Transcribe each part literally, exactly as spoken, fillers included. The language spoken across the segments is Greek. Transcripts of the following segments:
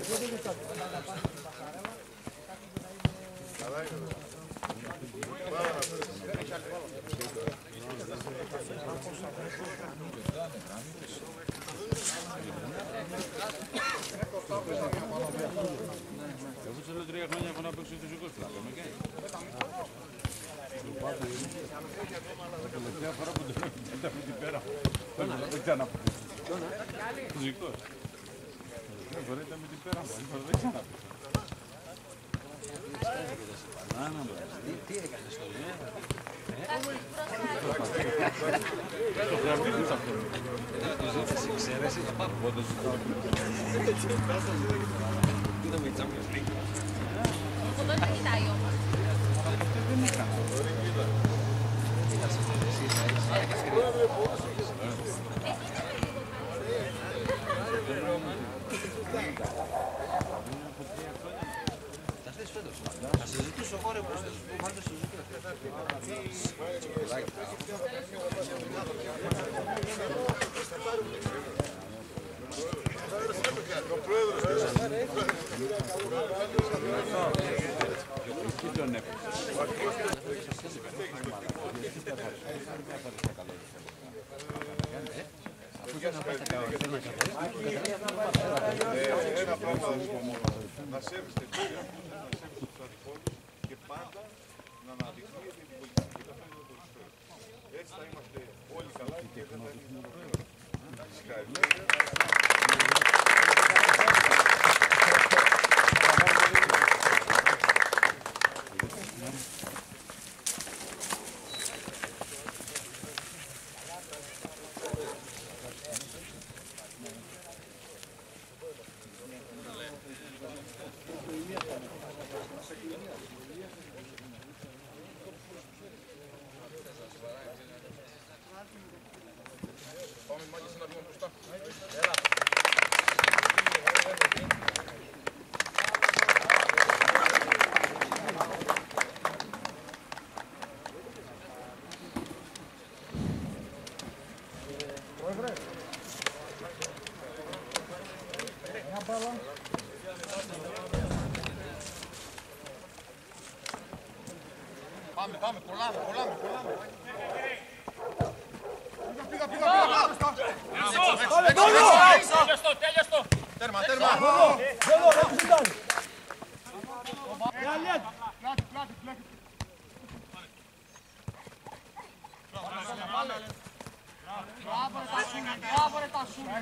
Εγώ σε λέω τρία χρόνια έχω να παίξω τους είκοσι πλάκα, με κάνει. Τελευταία φορά που το ήταν με την πέρα, δεν ξαναπαίξω. Τους είκοσι. Τελευταία φορά ήταν με την πέρα, δεν ξαναπαίξω. Τι έκανες το λιέ? Το γραμμίδι θα πω. Το ζήτησε εξαίρεση για πάνω. Πότε σου το είδαμε η Champions League. Από τότε κοιτάει όμως. Δεν έκανα. Θα συζητήσω εγώ ρε πώς θες, που μάλλον συζητήσω. Ο πρόεδρος τον έπαιξε. ένα πράγμα να σέβεστε τους αδελφούς και πάντα να αναδεικνύετε την πολιτική κατάσταση του ποδοσφαίρου. Έτσι θα είμαστε όλοι καλά και δεν θα έχουμε πρόβλημα. Συγχαρητήρια. Πάμε, πάμε, κολλάμε, κολλάμε, κολλάμε. Πήγα, πήγα, πήγα, πήγα. Τέλειωστο, τέλειωστο. Τέρμα, τέρμα. Εδώ, δεν τους ήταν. Πλάτη, πλάτη, πλάτη. Μπράβο ρε τα σου.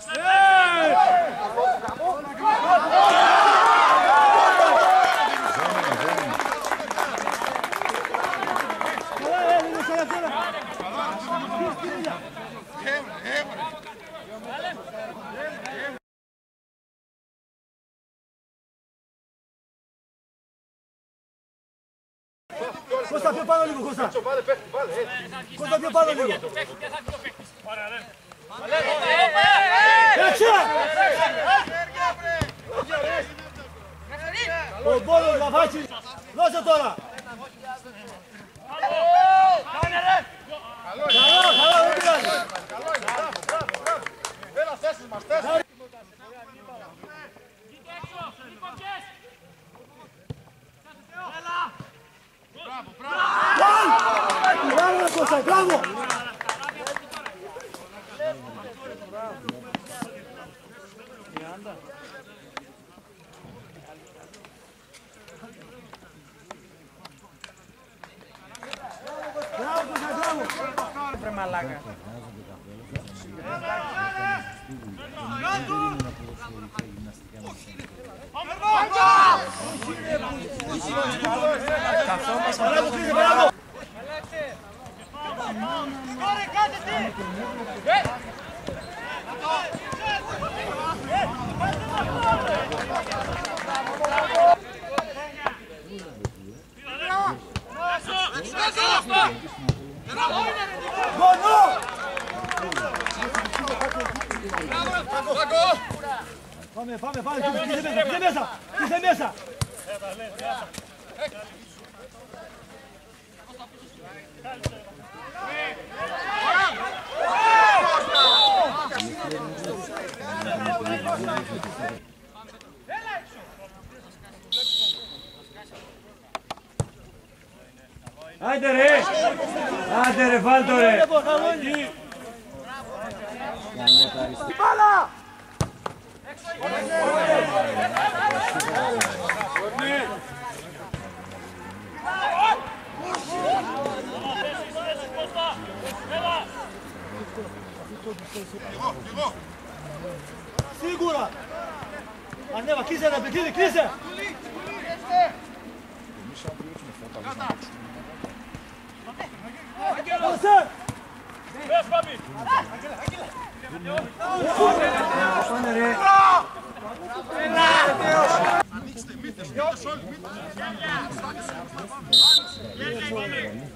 Κώστα, πιο πάνω λίγο, Κώστα. Κώστα, πιο πάνω λίγο. Έτσι! Ο Μπόλος να βάζει. Δώσε τώρα. Καλό, καλό, δεν πειράζει. Έλα, θέσεις μας, θέσεις. Μπράβο, Κώστα, μπράβο. Μπράβο, Κώστα, μπράβο. Βρε μαλάκα. Πάμε, πάμε, πάμε, κλείσε μέσα, κλείσε μέσα, κλείσε μέσα. Άντε ρε! Άντε ρε, βάλτο ρε! Μπάλα! Σίγουρα! Ανέβα, κλείσε ρε παιδί, κλείσε! Πάσε! Πες Παπί! Πάνε ρε! Ανοίξτε, μύθες, μύθες όλοι, μύθες.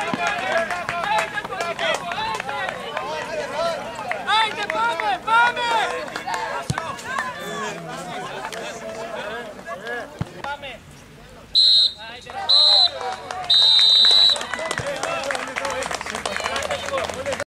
Άιντε πάμε, πάμε!